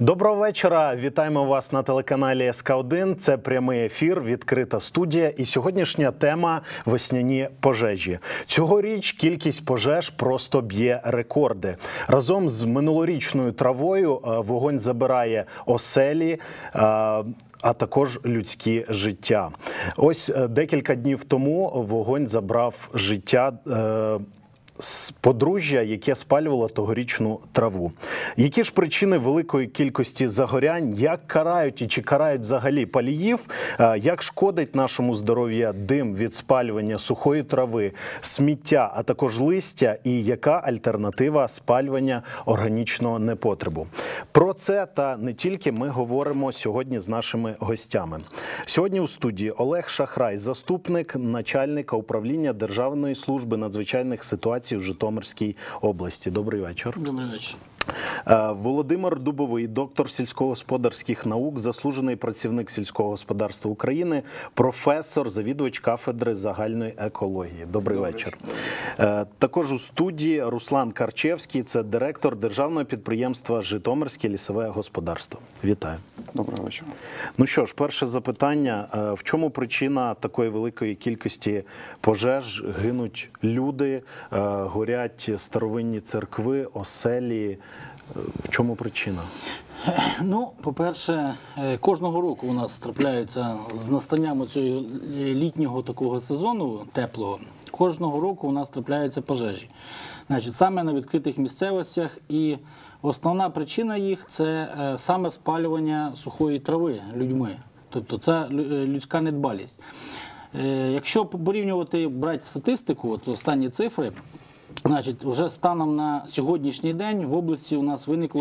Доброго вечора. Вітаємо вас на телеканалі СК1. Це прямий ефір, відкрита студія. І сьогоднішня тема – весняні пожежі. Цьогоріч кількість пожеж просто б'є рекорди. Разом з минулорічною травою вогонь забирає оселі, а також людські життя. Ось декілька днів тому вогонь забрав життя подружжя, яке спалювало тогорічну траву. Які ж причини великої кількості загорянь? Як карають і чи карають взагалі паліїв? Як шкодить нашому здоров'ю дим від спалювання сухої трави, сміття, а також листя? І яка альтернатива спалювання органічного непотребу? Про це та не тільки ми говоримо сьогодні з нашими гостями. Сьогодні у студії Олег Шахрай, заступник начальника управління Державної служби надзвичайних ситуацій у Житомирській області. Добрий вечір. Добрий вечір. Володимир Дубовий, доктор сільськогосподарських наук, заслужений працівник сільського господарства України, професор, завідувач кафедри загальної екології. Добрий вечір. Також у студії Руслан Карчевський, це директор державного підприємства «Житомирське лісове господарство». Вітаю. Доброго вечора. Ну що ж, перше запитання. В чому причина такої великої кількості пожеж? Гинуть люди, горять старовинні церкви, оселі. В чому причина? Ну, по-перше, кожного року у нас трапляються з настанням цього літнього такого сезону, теплого, кожного року у нас трапляються пожежі. Значить, саме на відкритих місцевостях, і основна причина їх – це саме спалювання сухої трави людьми. Тобто це людська недбалість. Якщо порівнювати, брати статистику, от останні цифри, значить, вже станом на сьогоднішній день в області у нас виникло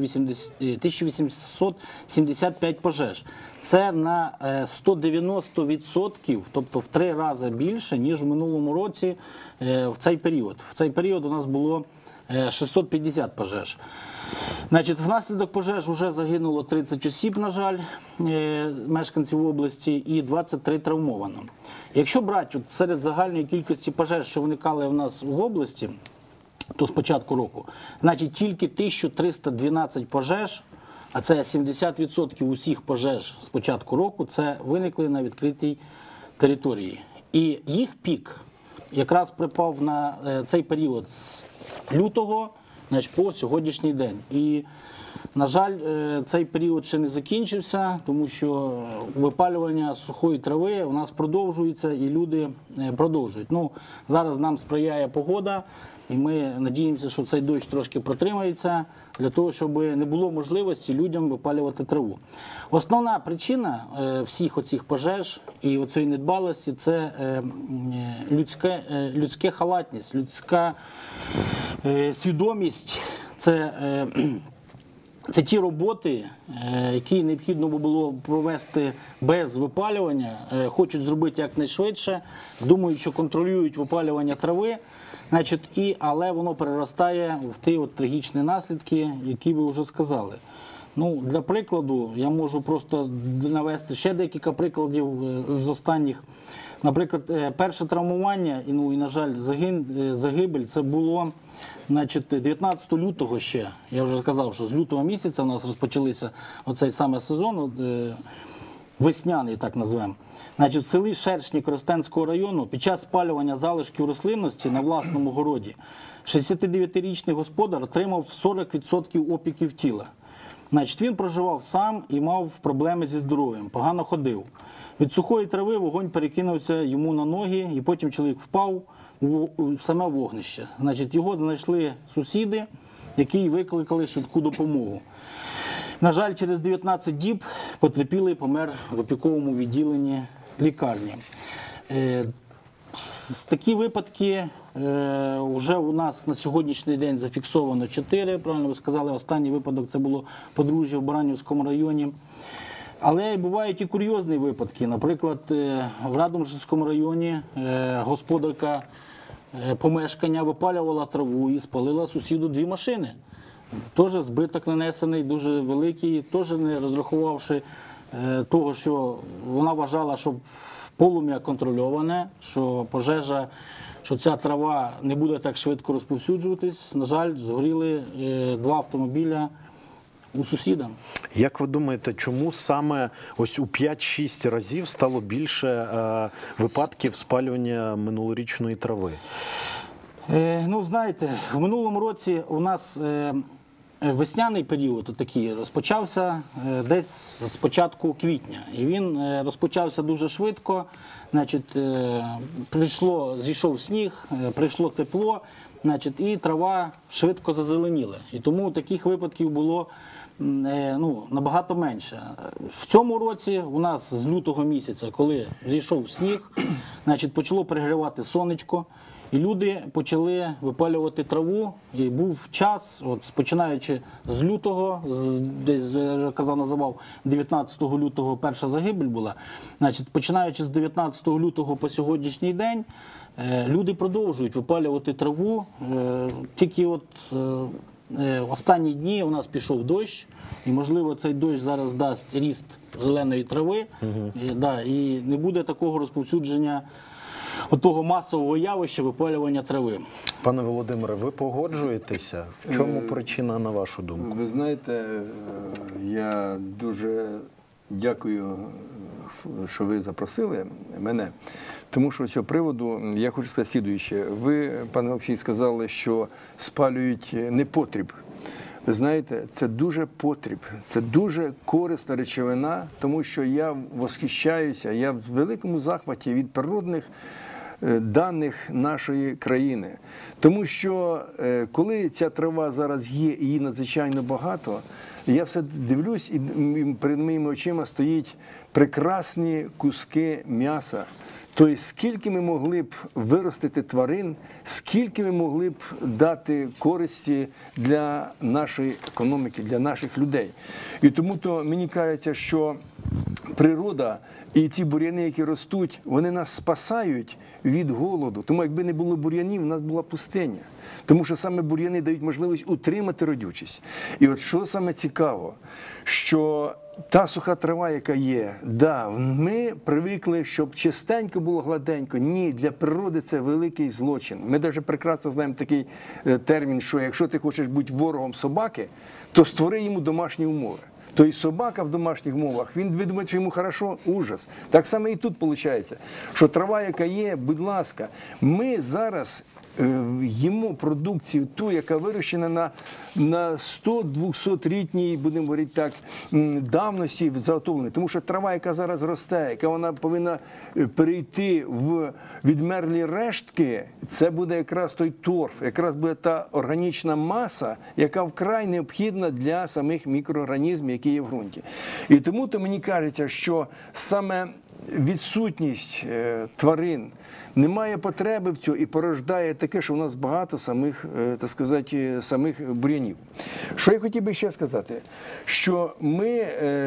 1875 пожеж. Це на 190%, тобто в 3 рази більше, ніж в минулому році в цей період. В цей період у нас було 650 пожеж. Значить, внаслідок пожеж вже загинуло 30 осіб, на жаль, мешканців області, і 23 травмовано. Якщо брати серед загальної кількості пожеж, що виникали в нас в області, то з початку року, значить, тільки 1312 пожеж, а це 70% усіх пожеж з початку року, це виникли на відкритій території. І їх пік якраз припав на цей період з лютого, значить, по сьогоднішній день. І, на жаль, цей період ще не закінчився, тому що випалювання сухої трави у нас продовжується і люди продовжують. Ну, зараз нам сприяє погода, і ми надіємося, що цей дощ трошки протримається, для того, щоб не було можливості людям випалювати траву. Основна причина всіх оцих пожеж і оцієї недбалості – це людська халатність, людська свідомість, це ті роботи, які необхідно було провести без випалювання, хочуть зробити якнайшвидше, думають, що контролюють випалювання трави, значить, але воно переростає в ті трагічні наслідки, які ви вже сказали. Ну, для прикладу, я можу просто навести ще декілька прикладів з останніх. Наприклад, перше травмування і, на жаль, загибель – це було, значить, 19 лютого ще. Я вже сказав, що з лютого місяця у нас розпочалися оцей саме сезон, весняний, так назвемо. Значить, в селі Шершні Коростенського району під час спалювання залишків рослинності на власному городі 69-річний господар отримав 40% опіків тіла. Значить, він проживав сам і мав проблеми зі здоров'ям, погано ходив. Від сухої трави вогонь перекинувся йому на ноги, і потім чоловік впав у саме вогнище. Значить, його знайшли сусіди, які викликали швидку допомогу. На жаль, через 19 діб потерпілий помер в опіковому відділенні лікарні. Такі випадки вже у нас на сьогоднішній день зафіксовано 4, правильно ви сказали, останній випадок це було подружжя в Баранівському районі. Але бувають і курйозні випадки. Наприклад, в Радомишльському районі господарка помешкання випалювала траву і спалила сусіду 2 машини. Теж збиток нанесений, дуже великий, теж не розрахувавши того, що вона вважала, що полум'я контрольоване, що пожежа, що ця трава не буде так швидко розповсюджуватись. На жаль, згоріли 2 автомобіля у сусіда. Як ви думаєте, чому саме ось у 5-6 разів стало більше випадків спалювання минулорічної трави? Ну, знаєте, в минулому році у нас весняний період такий розпочався десь з початку квітня. І він розпочався дуже швидко. Значить, зійшов сніг, прийшло тепло, значить, і трава швидко зазеленіла. І тому таких випадків було набагато менше. В цьому році у нас з лютого місяця, коли зійшов сніг, значить, почало перегрівати сонечко, і люди почали випалювати траву. І був час, от починаючи з лютого, десь я вже називав 19 лютого перша загибель була. Значить, починаючи з 19 лютого по сьогоднішній день, люди продовжують випалювати траву. Тільки от останні дні у нас пішов дощ, і, можливо, цей дощ зараз дасть ріст зеленої трави, і не буде такого розповсюдження того масового явища випалювання трави. Пане Володимире, ви погоджуєтеся? В чому причина, на вашу думку? Ви знаєте, я дуже дякую, що ви запросили мене, тому що з цього приводу я хочу сказати слідуюче. Ви, пане Олексій, сказали, що спалюють непотріб. Ви знаєте, це дуже потріб, це дуже корисна речовина, тому що я восхищаюся, я в великому захваті від природних даних нашої країни. Тому що коли ця трава зараз є і її надзвичайно багато, я все дивлюсь, і перед моїми очима стоять прекрасні куски м'яса. Тобто, скільки ми могли б виростити тварин, скільки ми могли б дати користі для нашої економіки, для наших людей. І тому-то мені кажеться, що природа і ці бур'яни, які ростуть, вони нас спасають від голоду. Тому якби не було бур'янів, у нас була пустиня. Тому що саме бур'яни дають можливість утримати родючість. І от що саме цікаво, що та суха трава, яка є, ми привикли, щоб чистенько було, гладенько. Ні, для природи це великий злочин. Ми навіть прекрасно знаємо такий термін, що якщо ти хочеш бути ворогом собаки, то створи йому домашні умови. Тобто собака в домашніх умовах, він думає, що йому хорошо, ужас. Так само і тут виходить, що трава, яка є, будь ласка, ми зараз їмо продукцію ту, яка вирощена на 100-200-літній, будемо говорити так, давності заготовлення. Тому що трава, яка зараз росте, яка вона повинна перейти в відмерлі рештки, це буде якраз той торф, якраз буде та органічна маса, яка вкрай необхідна для самих мікроорганізмів, які є в ґрунті. І тому-то мені кажеться, що саме відсутність тварин немає потреби в цьому і порождає таке, що у нас багато самих, так сказати, самих бур'янів. Що я хотів би ще сказати? Що ми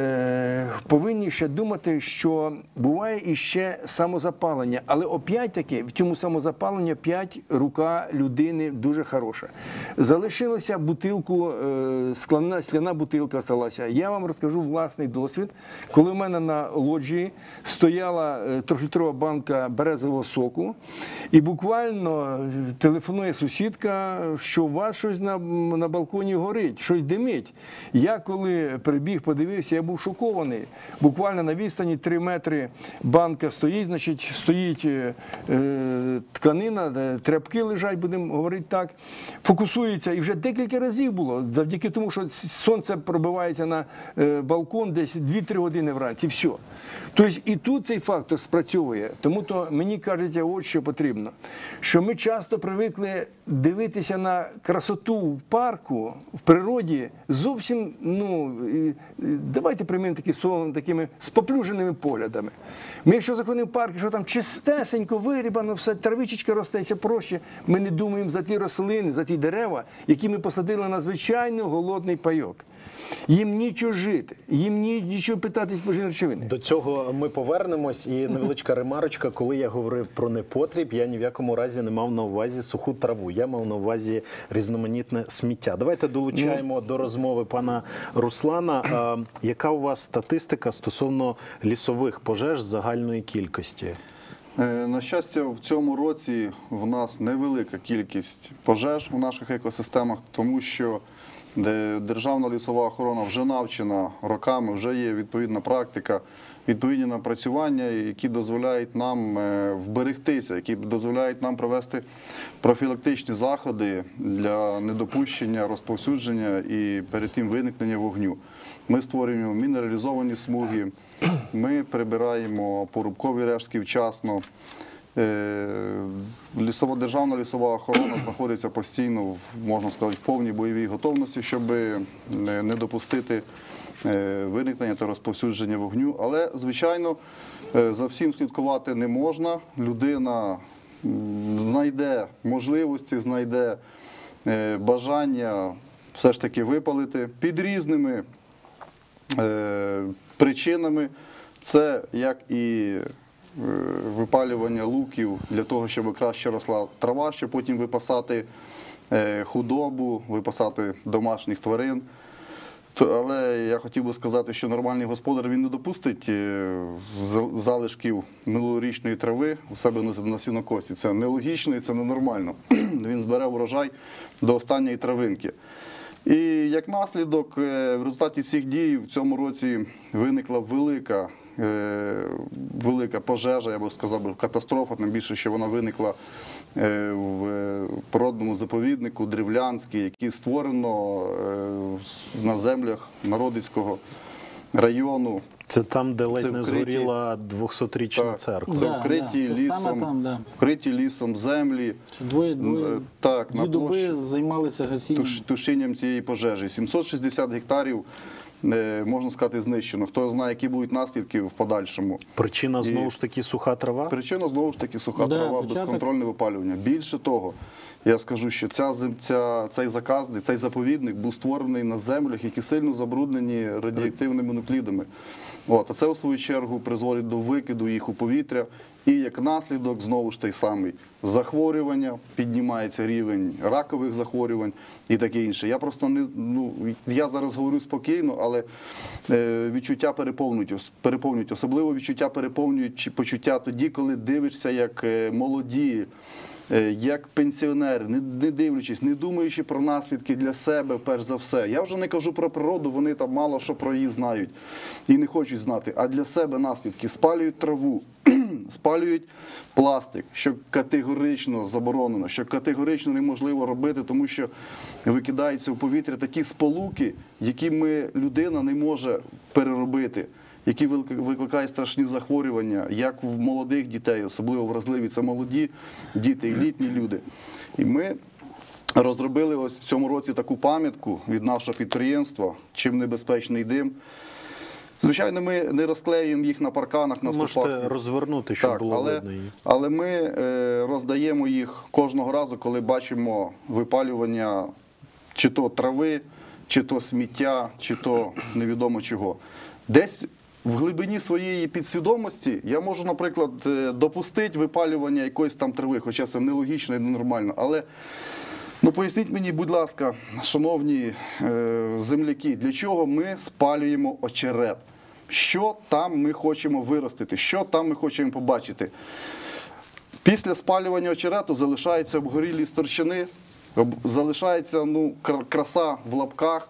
повинні ще думати, що буває іще самозапалення, але опять-таки в цьому самозапаленні опять рука людини дуже хороша. Залишилася бутилку, скляна бутилка залишилася. Я вам розкажу власний досвід, коли в мене на лоджії стояла 3-літрова банка березового соку, і буквально телефонує сусідка, що у вас щось на балконі горить, щось димить. Я коли прибіг, подивився, я був шокований. Буквально на відстані 3 метри банка стоїть, значить, стоїть тканина, тряпки лежать, будемо говорити так, фокусується. І вже декілька разів було, завдяки тому, що сонце пробивається на балкон десь 2-3 години вранці, все. Тобто і тут цей фактор спрацьовує. Тому-то мені кажеться, от що потрібно. Що ми часто привикли дивитися на красоту в парку, в природі, зовсім, давайте приймемо такі слово, такими споплюженими поглядами. Ми якщо заходимо в парк, що там чистесенько, вирібано, все, травичечка ростеться проще, ми не думаємо за ті рослини, за ті дерева, які ми посадили на звичайно голодний пайок. Їм нічого жити, їм нічого питатись поживні речовини. До цього ми повернемось, і невеличка ремарочка, коли я говорив про непотріб, я ні в якому разі не мав на увазі суху траву, я мав на увазі різноманітне сміття. Давайте долучаємо до розмови пана Руслана. Яка у вас статистика стосовно лісових пожеж загальної кількості? На щастя, в цьому році в нас невелика кількість пожеж у наших екосистемах, тому що де Державна лісова охорона вже навчена роками, вже є відповідна практика, відповідні напрацювання, які дозволяють нам вберегтися, які дозволяють нам провести профілактичні заходи для недопущення, розповсюдження і перед тим виникнення вогню. Ми створюємо мінералізовані смуги, ми прибираємо порубкові рештки вчасно. Державна лісова охорона знаходиться постійно, можна сказати, в повній бойовій готовності, щоб не допустити виникнення та розповсюдження вогню. Але, звичайно, за всім слідкувати не можна. Людина знайде можливості, знайде бажання все ж таки випалити під різними причинами. Це як і випалювання луків для того, щоб краще росла трава, щоб потім випасати худобу, випасати домашніх тварин. Але я хотів би сказати, що нормальний господар він не допустить залишків минулорічної трави у себе на сінокосі. Це нелогічно і це ненормально. Він збере урожай до останньої травинки. І як наслідок, в результаті цих дій в цьому році виникла велика пожежа, я би сказав, катастрофа, тим більше, що вона виникла в природному заповіднику Древлянський, який створено на землях Народицького району. Це там, де ледь Це не вкриті- згоріла 200-річна Так. церква. Це Да, вкриті да, це саме там, да. вкриті лісом землі. Що дві На доби площі займалися гасінням. тушінням цієї пожежі. 760 гектарів, можна сказати, знищено. Хто знає, які будуть наслідки в подальшому. Причина знову ж таки суха трава? Причина, знову ж таки, суха Да, трава, початок. безконтрольне випалювання. Більше того, я скажу, що цей заказник, цей заповідник був створений на землях, які сильно забруднені радіоактивними нуклідами. А це, у свою чергу, призводить до викиду їх у повітря. І як наслідок, знову ж той самий, захворювання, піднімається рівень ракових захворювань і таке інше. Я просто я зараз говорю спокійно, але відчуття переповнюють. Особливо відчуття переповнюють почуття тоді, коли дивишся, як молоді, як пенсіонери, не дивлячись, не думаючи про наслідки для себе, перш за все. Я вже не кажу про природу, вони там мало що про її знають і не хочуть знати. А для себе наслідки: спалюють траву, спалюють пластик, що категорично заборонено, що категорично неможливо робити, тому що викидаються в повітря такі сполуки, які людина не може переробити, які викликають страшні захворювання, як в молодих дітей, особливо вразливі, це молоді діти і літні люди. І ми розробили ось в цьому році таку пам'ятку від нашого підприємства «Чим небезпечний дим». Звичайно, ми не розклеюємо їх на парканах, на стовпах. Можете розвернути, щоб було видно її. Але ми роздаємо їх кожного разу, коли бачимо випалювання чи то трави, чи то сміття, чи то невідомо чого. Десь в глибині своєї підсвідомості я можу, наприклад, допустити випалювання якоїсь там трави, хоча це нелогічно і ненормально. Але поясніть мені, будь ласка, шановні земляки, для чого ми спалюємо очерет? Що там ми хочемо виростити? Що там ми хочемо побачити? Після спалювання очерету залишаються обгорілі сторчини, залишається краса в лапках,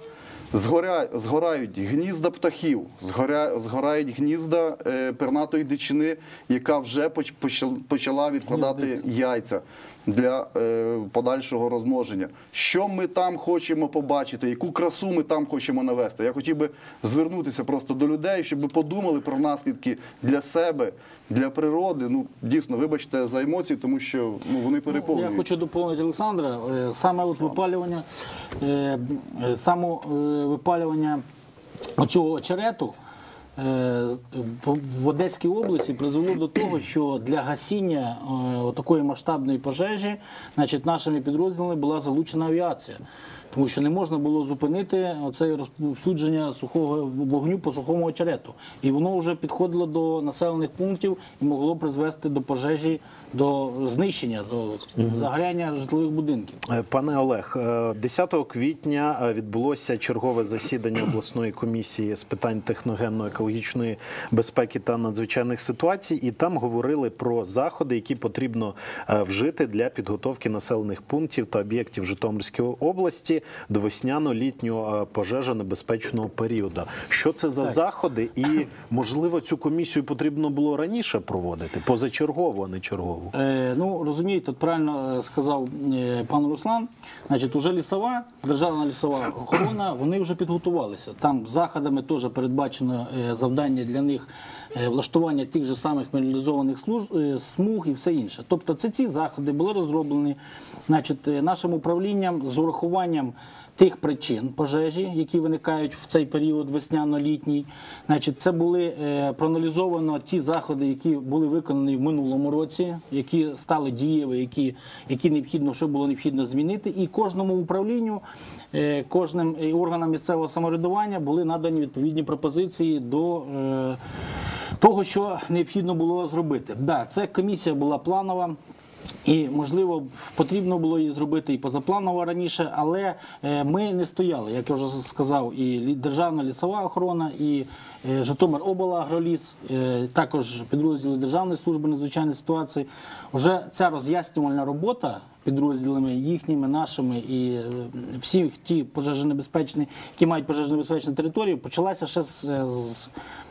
згорають гнізда птахів, згорають гнізда пернатої дичини, яка вже почала відкладати яйця для подальшого розмноження. Що ми там хочемо побачити, яку красу ми там хочемо навести? Я хотів би звернутися просто до людей, щоб подумали про наслідки для себе, для природи. Дійсно, вибачте за емоції, тому що вони переповнюють. Я хочу доповнити Олександра. Саме випалювання оцього очерету в Одеській області призвело до того, що для гасіння такої масштабної пожежі, нашими підрозділами була залучена авіація. Тому що не можна було зупинити оце розповсюдження сухого вогню по сухому очерету. І воно вже підходило до населених пунктів і могло призвести до пожежі, до знищення, до загоряння житлових будинків. Пане Олег, 10 квітня відбулося чергове засідання обласної комісії з питань техногенно-екологічної безпеки та надзвичайних ситуацій, і там говорили про заходи, які потрібно вжити для підготовки населених пунктів та об'єктів Житомирської області до весняно-літнього пожежонебезпечного періоду. Що це за заходи? І, можливо, цю комісію потрібно було раніше проводити, позачергово, а не чергово? Ну, розумієте, правильно сказав пан Руслан, значить, уже лісова, Державна лісова охорона, вони вже підготувалися. Там заходами теж передбачено завдання для них влаштування тих же самих мобілізованих смуг і все інше. Тобто це ці заходи були розроблені, значить, нашим управлінням з урахуванням тих причин пожежі, які виникають в цей період весняно-літній. Значить, це були проаналізовано ті заходи, які були виконані в минулому році, які стали дієві, які необхідно, що було необхідно змінити. І кожному управлінню, кожним органам місцевого самоврядування були надані відповідні пропозиції до того, що необхідно було зробити. Да, ця комісія була планова. І, можливо, потрібно було її зробити і позапланово раніше, але ми не стояли, як я вже сказав, і Державна лісова охорона, і Житомироблагроліс, також підрозділи Державної служби надзвичайних ситуацій. Вже ця роз'яснювальна робота підрозділами їхніми, нашими і всі ті пожежонебезпечні, які мають пожежонебезпечні території, почалася ще з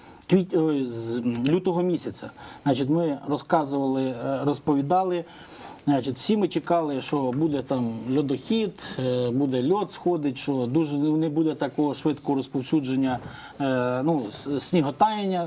лютого місяця. Значить, ми розказували, розповідали. Значить, всі ми чекали, що буде там льодохід, буде льод сходить, що дуже не буде такого швидкого розповсюдження, ну, сніготаяння,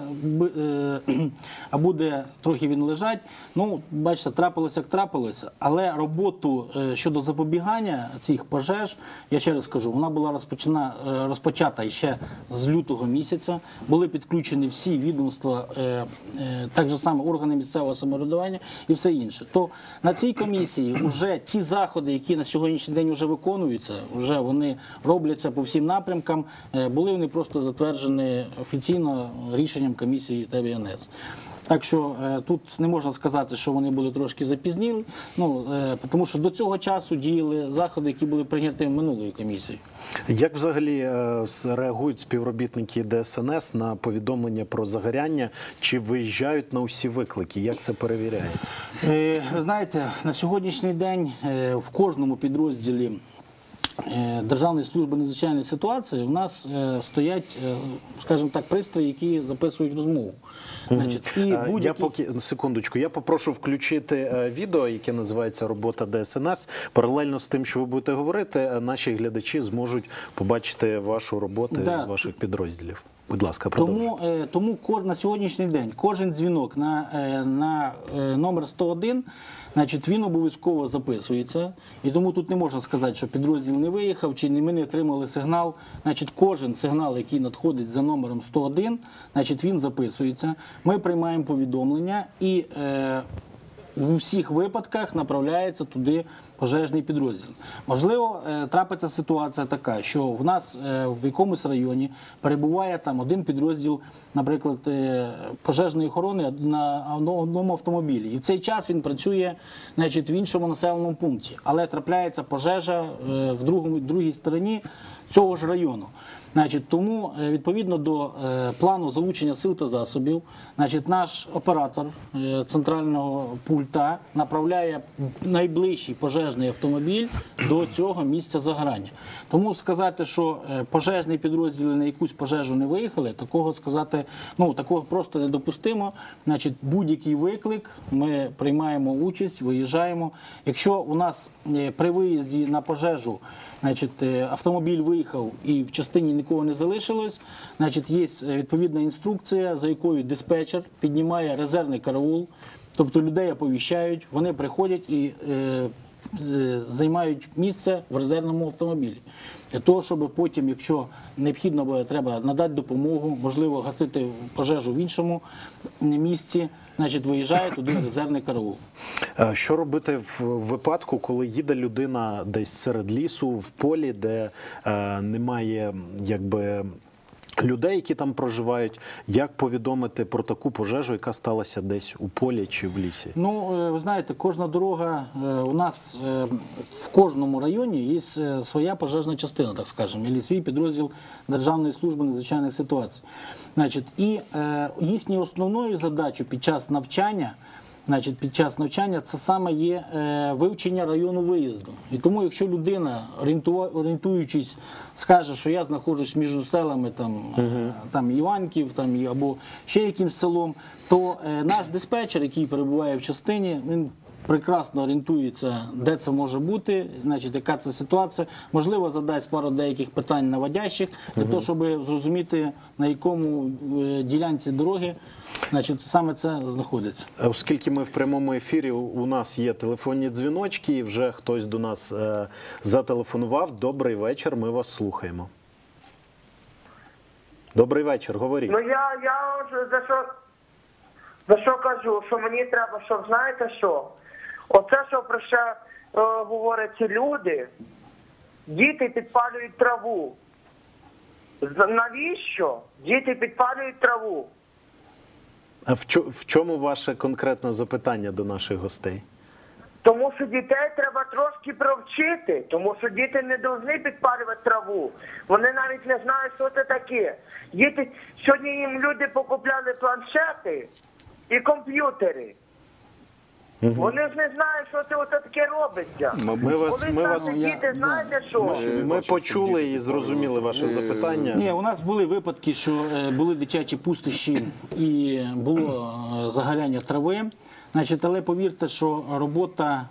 а буде трохи він лежать. Ну, бачите, трапилося як трапилося, але роботу щодо запобігання цих пожеж, я ще раз кажу, вона була розпочата ще з лютого місяця, були підключені всі відомства, так же само органи місцевого самоврядування і все інше. То на цій комісії вже ті заходи, які на сьогоднішній день вже виконуються, вже вони робляться по всім напрямкам, були вони просто затверджені офіційно рішенням комісії ТВНС. Так що тут не можна сказати, що вони були трошки запізніли, ну, тому що до цього часу діяли заходи, які були прийняті минулою комісією. Як взагалі реагують співробітники ДСНС на повідомлення про загоряння? Чи виїжджають на усі виклики? Як це перевіряється? Ви знаєте, на сьогоднішній день в кожному підрозділі Державної служби надзвичайних ситуацій у нас стоять, скажімо так, пристрої, які записують розмову. Значить, і я секундочку, я попрошу включити відео, яке називається «Робота ДСНС». Паралельно з тим, що ви будете говорити, наші глядачі зможуть побачити вашу роботу ваших підрозділів. Будь ласка, продовжуйте. Тому на сьогоднішній день кожен дзвінок на номер 101, значить, він обов'язково записується. І тому тут не можна сказати, що підрозділ не виїхав, чи ми не отримали сигнал. Значить, кожен сигнал, який надходить за номером 101, значить, він записується. Ми приймаємо повідомлення і в усіх випадках направляється туди пожежний підрозділ. Можливо, трапиться ситуація така, що в нас в якомусь районі перебуває там один підрозділ, наприклад, пожежної охорони на одному автомобілі. І в цей час він працює, значить, в іншому населеному пункті. Але трапляється пожежа в другій стороні цього ж району. Значить, тому, відповідно до плану залучення сил та засобів, значить, наш оператор центрального пульта направляє найближчий пожежний автомобіль до цього місця загорання. Тому сказати, що пожежні підрозділи на якусь пожежу не виїхали, такого сказати, ну, такого просто недопустимо. Значить, будь-який виклик, ми приймаємо участь, виїжджаємо. Якщо у нас при виїзді на пожежу, значить, автомобіль виїхав і в частині нікого не залишилось, значить, є відповідна інструкція, за якою диспетчер піднімає резервний караул, тобто людей оповіщають, вони приходять і займають місце в резервному автомобілі. Для того, щоб потім, якщо необхідно буде, треба надати допомогу, можливо, гасити пожежу в іншому місці, значить, виїжджає туди резервний караул. Що робити в випадку, коли їде людина десь серед лісу, в полі, де немає, якби, людей, які там проживають? Як повідомити про таку пожежу, яка сталася десь у полі чи в лісі? Ну, ви знаєте, кожна дорога, у нас в кожному районі є своя пожежна частина, так скажемо, або свій підрозділ Державної служби надзвичайних ситуацій. Значить, і їхньою основною задачею під час навчання значить, під час навчання, це саме є вивчення району виїзду. І тому, якщо людина, орієнтуючись, скаже, що я знаходжусь між селами там Іванків або ще якимсь селом, то наш диспетчер, який перебуває в частині, він прекрасно орієнтується, де це може бути, значить, яка це ситуація. Можливо, задасть пару деяких питань наводящих, для того, щоб зрозуміти, на якому ділянці дороги, значить, саме це знаходиться. Оскільки ми в прямому ефірі, у нас є телефонні дзвіночки, і вже хтось до нас зателефонував. Добрий вечір, ми вас слухаємо. Добрий вечір, говоріть. Ну я за що кажу, що мені треба, щоб, знаєте що, оце, що про що говорять ці люди, діти підпалюють траву. Навіщо діти підпалюють траву? А в чому ваше конкретне запитання до наших гостей? Тому що дітей треба трошки провчити, тому що діти не повинні підпалювати траву. Вони навіть не знають, що це таке. Діти, сьогодні їм люди покупляли планшети і комп'ютери. Вони ж не знають, що це оце таке робиться. Діти, знаєте що? Ми почули і зрозуміли ваше запитання. Ні, у нас були випадки, що були дитячі пустощі і було загоряння трави. Значить, але повірте, що робота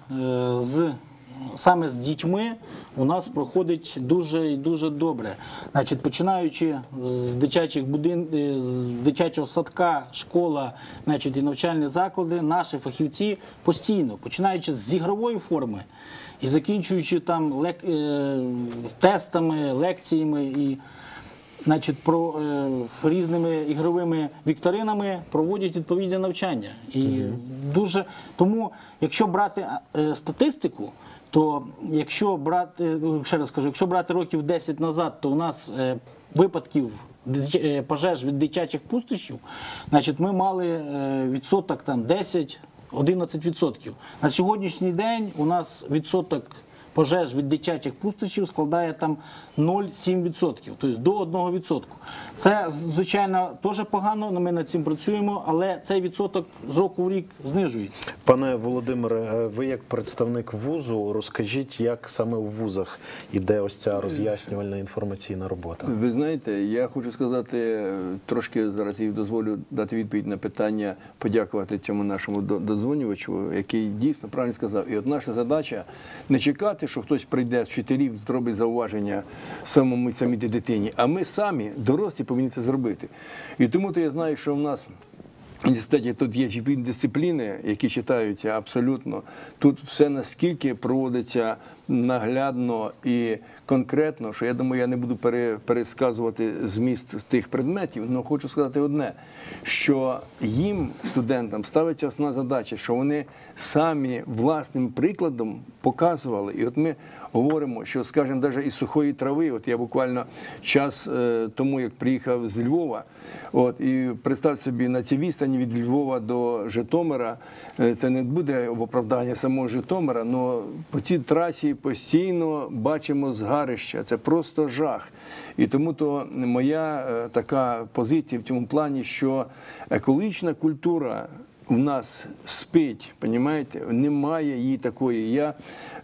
саме з дітьми у нас проходить дуже і дуже добре. Значить, починаючи з дитячих з дитячого садка, школа, значить, і навчальні заклади, наші фахівці постійно, починаючи з ігрової форми і закінчуючи там тестами, лекціями і, значить, різними ігровими вікторинами проводять відповідне навчання. І тому, якщо брати статистику, то якщо брати років 10 назад, то у нас випадків пожеж від дитячих пустощів, значить, ми мали відсоток там 10-11%. На сьогоднішній день у нас відсоток пожеж від дитячих пустощів складає там 0,7%, тобто до 1%. Це, звичайно, теж погано, ми над цим працюємо, але цей відсоток з року в рік знижується. Пане Володимире, ви як представник вузу, розкажіть, як саме у вузах іде ось ця роз'яснювальна інформаційна робота? Ви знаєте, я хочу сказати, трошки зараз я дозволю дати відповідь на питання, подякувати цьому нашому додзвонювачу, який дійсно правильно сказав. І от наша задача не чекати, що хтось прийде з вчителів, зробить зауваження самій дитині, а ми самі, дорослі, повинні це зробити. І тому-то я знаю, що в нас в університеті тут є відповідні дисципліни, які читаються абсолютно. Тут все наскільки проводиться наглядно і конкретно, що я думаю, я не буду пересказувати зміст тих предметів, але хочу сказати одне, що їм, студентам, ставиться основна задача, що вони самі власним прикладом показували. І от ми говоримо, що, скажімо, навіть із сухої трави, от я буквально час тому, як приїхав з Львова, і представ собі, на цій відстані від Львова до Житомира, це не буде в оправдання самого Житомира, але по цій трасі постійно бачимо згарища, це просто жах. І тому-то моя така позиція в цьому плані, що екологічна культура в нас спить, розумієте? Немає її такої. Я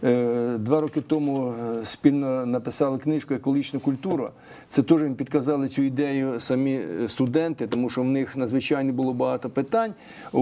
2 роки тому спільно написали книжку «Екологічна культура». Це теж їм підказали цю ідею самі студенти, тому що в них надзвичайно було багато питань,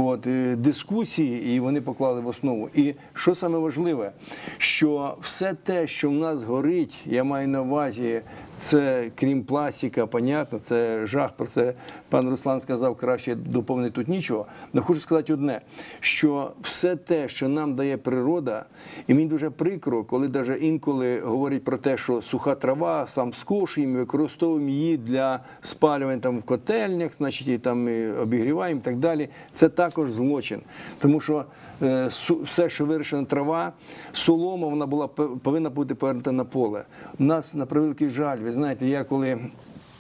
дискусії, і вони поклали в основу. І що саме важливе, що все те, що в нас горить, я маю на увазі, це крім пластика, понятно, це жах, про це пан Руслан сказав, краще доповнити тут нічого. Але хочу сказати одне, що все те, що нам дає природа, і мені дуже прикро, коли навіть інколи говорять про те, що суха трава, сам скошуємо, використовуємо її для спалювання там в котельнях, значить, і там обігріваємо і так далі, це також злочин. Тому що все, що вирощена трава, солома, вона повинна бути повернута на поле. У нас, на превеликий жаль, ви знаєте, я коли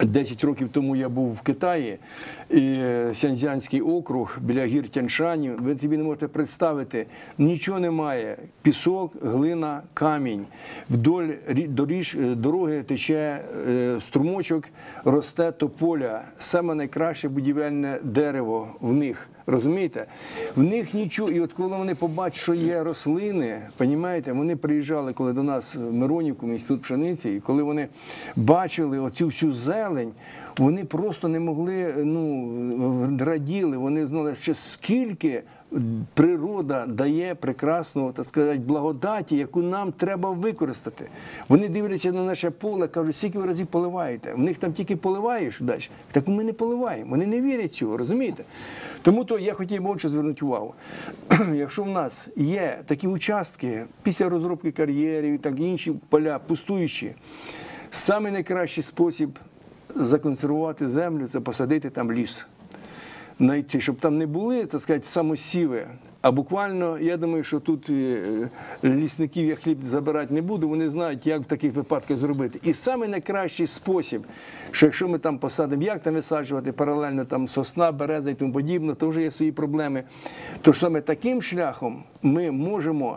10 років тому я був в Китаї, і Сяньцзянський округ біля гір Тяньшаню, ви собі не можете представити, нічого немає. Пісок, глина, камінь. Вдоль дороги тече струмочок, росте тополя. Саме найкраще будівельне дерево в них. Розумієте? В них нічого. І от коли вони побачать, що є рослини, розумієте, вони приїжджали, коли до нас в Миронівку, в інститут пшениці, і коли вони бачили оцю всю зелень, вони просто не могли, раділи, вони знали, що скільки природа дає прекрасну, так сказати, благодаті, яку нам треба використати. Вони дивляться на наше поле, кажуть, скільки ви разів поливаєте? В них там тільки поливаєш далі. Так ми не поливаємо, вони не вірять цього, розумієте? Тому то я хотів би звернути увагу. Якщо в нас є такі участки після розробки кар'єрів і так інші поля пустуючі, самий найкращий спосіб законсервувати землю – це посадити там ліс. Знайти, щоб там не були, так сказати, самосіви, а буквально, я думаю, що тут лісників я хліб забирати не буду, вони знають, як в таких випадках зробити. І самий найкращий спосіб, що якщо ми там посадимо, як там висаджувати паралельно там сосна, береза і тому подібне, то вже є свої проблеми. Тож саме таким шляхом ми можемо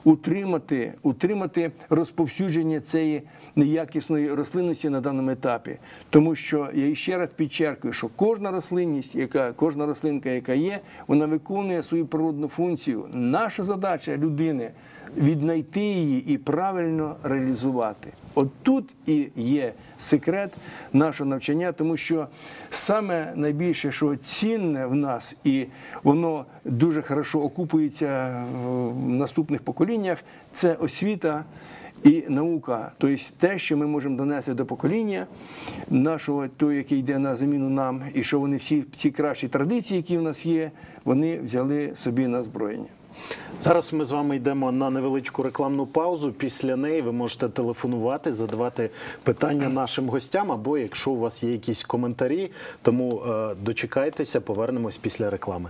утримати розповсюдження цієї неякісної рослинності на даному етапі. Тому що, я ще раз підчеркую, що кожна рослинність, кожна рослинка, яка є, вона виконує свою природну функцію. Наша задача людини – віднайти її і правильно реалізувати. От тут і є секрет нашого навчання, тому що саме найбільше, що цінне в нас, і воно дуже хорошо окупується в наступних поколіннях, це освіта і наука. Тобто те, що ми можемо донести до покоління нашого, той, який йде на заміну нам, і що вони всі кращі традиції, які в нас є, вони взяли собі на озброєння. Зараз ми з вами йдемо на невеличку рекламну паузу. Після неї ви можете телефонувати, задавати питання нашим гостям, або якщо у вас є якісь коментарі, тому дочекайтеся, повернемось після реклами.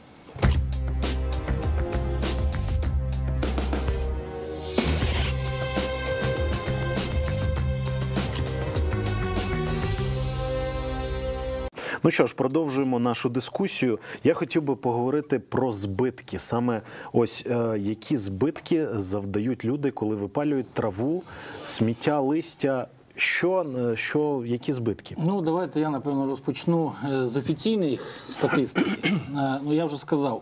Ну що ж, продовжуємо нашу дискусію. Я хотів би поговорити про збитки. Саме ось які збитки завдають люди, коли випалюють траву, сміття, листя. Які збитки? Ну, давайте я, напевно, розпочну з офіційних статистики. Ну, я вже сказав,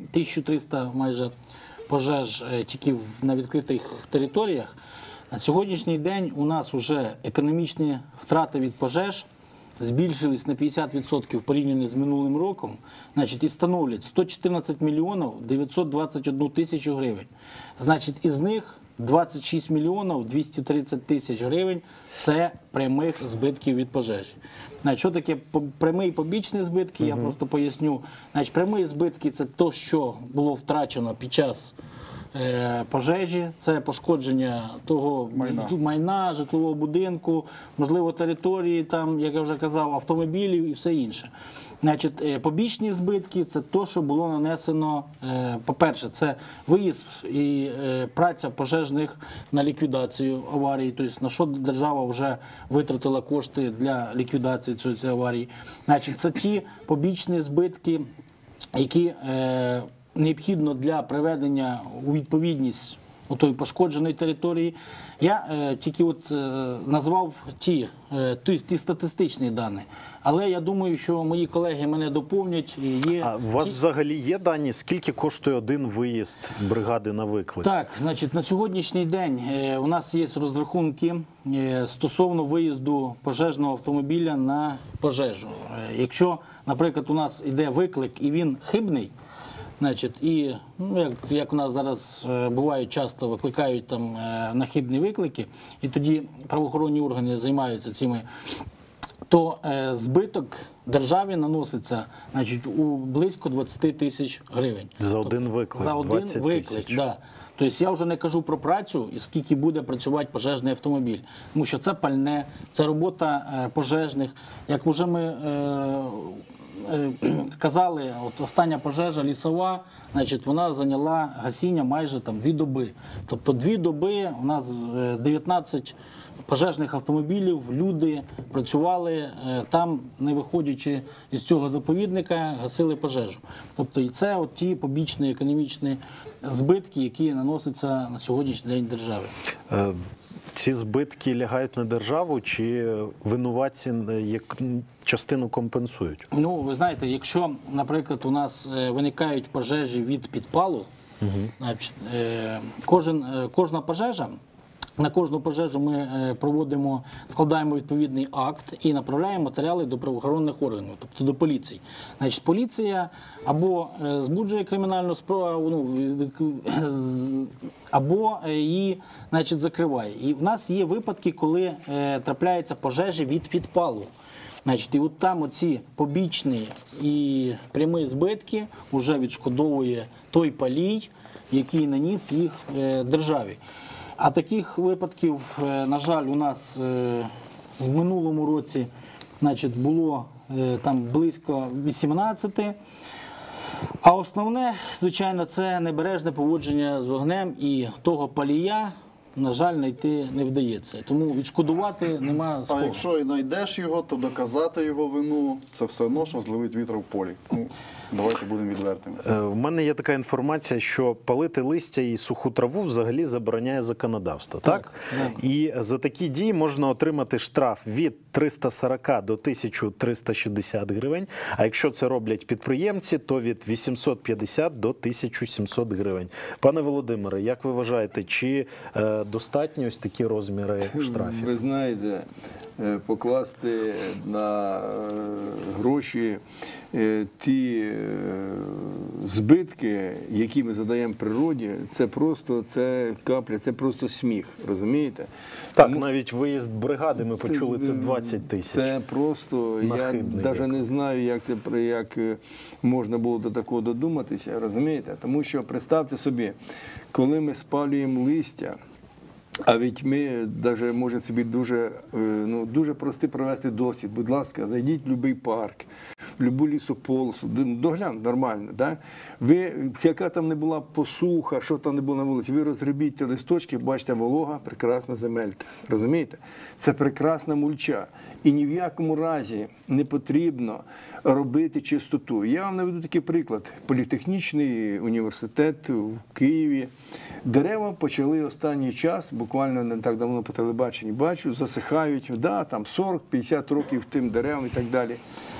1300 майже пожеж тільки на відкритих територіях. На сьогоднішній день у нас вже економічні втрати від пожеж збільшились на 50% порівняно з минулим роком, значить, і становлять 114 мільйонів 921 тисячу гривень. Значить, із них 26 мільйонів 230 тисяч гривень – це прямих збитків від пожежі. Значить, що таке прямі і побічні збитки, я просто поясню. Значить, прямі збитки – це те, що було втрачено під час пожежі, це пошкодження того майна, житлового будинку, можливо, території, там, як я вже казав, автомобілів і все інше. Значить, побічні збитки – це те, що було нанесено, по-перше, це виїзд і праця пожежних на ліквідацію аварії, тобто на що держава вже витратила кошти для ліквідації цієї аварії. Значить, це ті побічні збитки, які необхідно для приведення у відповідність у той пошкодженої території. Я тільки назвав ті статистичні дані. Але я думаю, що мої колеги мене доповнять. А у вас взагалі є дані, скільки коштує один виїзд бригади на виклик? Так, значить, на сьогоднішній день у нас є розрахунки стосовно виїзду пожежного автомобіля на пожежу. Якщо, наприклад, у нас йде виклик і він хибний, значить, і як у нас зараз бувають, часто викликають там на хибні виклики, і тоді правоохоронні органи займаються цими, то збиток державі наноситься, значить, у близько 20 тисяч гривень. За один виклик? За один виклик, да. Тобто я вже не кажу про працю і скільки буде працювати пожежний автомобіль. Тому що це пальне, це робота пожежних. Як вже ми казали, от остання пожежа лісова, значить, вона зайняла гасіння майже там 2 доби. Тобто 2 доби у нас 19 пожежних автомобілів, люди працювали там, не виходячи із цього заповідника, гасили пожежу. Тобто і це от ті побічні економічні збитки, які наносяться на сьогоднішній день державі. Ці збитки лягають на державу чи винуватці як частину компенсують? Ну, ви знаєте, якщо, наприклад, у нас виникають пожежі від підпалу, значить, кожна пожежа, на кожну пожежу ми складаємо відповідний акт і направляємо матеріали до правоохоронних органів, тобто до поліції. Значить, поліція або збуджує кримінальну справу, або її, значить, закриває. І в нас є випадки, коли трапляються пожежі від підпалу. Значить, і от там оці побічні і прямі збитки вже відшкодовує той палій, який наніс їх державі. А таких випадків, на жаль, у нас в минулому році, значить, було там близько 18. А основне, звичайно, це небережне поводження з вогнем, і того палія, на жаль, знайти не вдається. Тому відшкодувати нема з кого. А якщо і знайдеш його, то доказати його вину – це все одно, що зловить вітра в полі. Ну, давайте будемо відвертими. В мене є така інформація, що палити листя і суху траву взагалі забороняє законодавство, так? І за такі дії можна отримати штраф від 340 до 1360 гривень, а якщо це роблять підприємці, то від 850 до 1700 гривень. Пане Володимире, як ви вважаєте, чи достатні ось такі розміри штрафів? Ви знаєте, покласти на гроші ті збитки, які ми задаємо природі, це капля, це просто сміх, розумієте? Так, навіть виїзд бригади, ми почули, це 20 тисяч. Це просто, я навіть не знаю, як можна було до такого додуматися, розумієте? Тому що, представте собі, коли ми спалюємо листя, а ведь ми навіть можемо собі дуже простий провести досвід. Будь ласка, зайдіть в будь-який парк, в будь-яку лісополосу, доглянь нормально. Да? Ви, яка там не була посуха, що там не було на вулиці, ви розгребіть ті листочки, бачите, волога, прекрасна земелька. Розумієте? Це прекрасна мульча. І ні в якому разі не потрібно робити чистоту. Я вам наведу такий приклад. Політехнічний університет в Києві. Дерева почали останній час, буквально не так давно по телебаченні бачу, засихають, там 40-50 років тим деревам і так далі.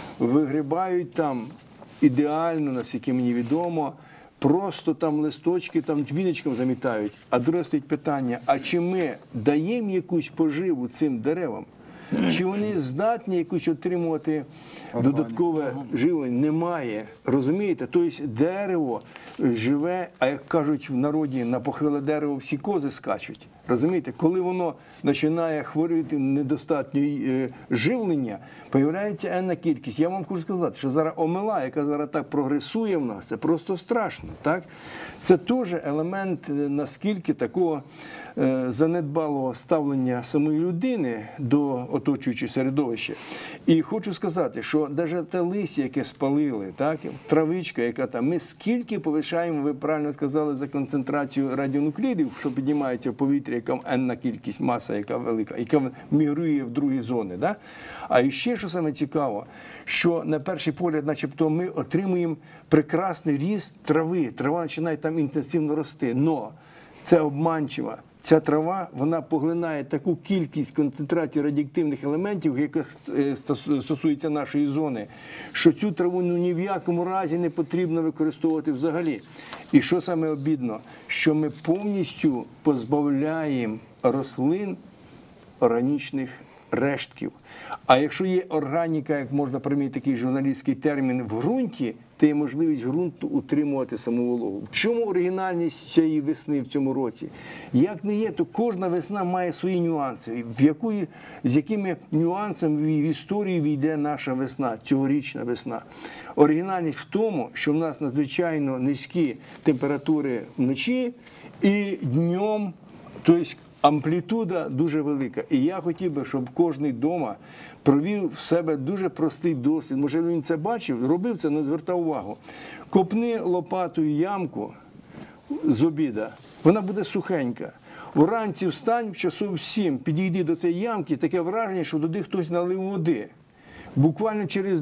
Вигрібають там ідеально, наскільки мені відомо, просто там листочки там віничком замітають. А друге стоїть питання, а чи ми даємо якусь поживу цим деревам? Чи вони здатні якусь отримувати додаткове живлення? Немає. Розумієте? Тобто дерево живе, а як кажуть в народі, на похиле дерево всі кози скачуть. Розумієте? Коли воно починає хворіти недостатньо живлення, появляється енна кількість. Я вам хочу сказати, що зараз омела, яка зараз так прогресує в нас, це просто страшно. Так? Це теж елемент наскільки такого занедбалого ставлення самої людини до оточуючого середовища. І хочу сказати, що навіть те листя, яке спалили, так, травичка, яка там, ми скільки повишаємо, ви правильно сказали, за концентрацію радіонуклідів, що піднімається в повітря, яка енна кількість, маса, яка велика, яка мігрує в другі зони. Да? А ще, що саме цікаво, що на перший погляд, начебто, ми отримуємо прекрасний ріст трави. Трава починає там інтенсивно рости. Но це обманчиво. Ця трава, вона поглинає таку кількість концентрації радіоактивних елементів, яка стосується нашої зони, що цю траву ні в якому разі не потрібно використовувати взагалі. І що саме обідно, що ми повністю позбавляємо рослин органічних рештків. А якщо є органіка, як можна примінити такий журналістський термін, в ґрунті, то є можливість ґрунту утримувати саму вологу. В чому оригінальність цієї весни в цьому році? Як не є, то кожна весна має свої нюанси. З якими нюансами в історії війде наша весна, цьогорічна весна? Оригінальність в тому, що в нас надзвичайно низькі температури вночі і днем, тобто амплітуда дуже велика. І я хотів би, щоб кожен вдома провів в себе дуже простий досвід. Може, він це бачив, робив це, не звертав увагу. Копни лопатою ямку з обіда, вона буде сухенька. Уранці встань, в часов 7, підійди до цієї ямки, таке враження, що туди хтось налив води. Буквально через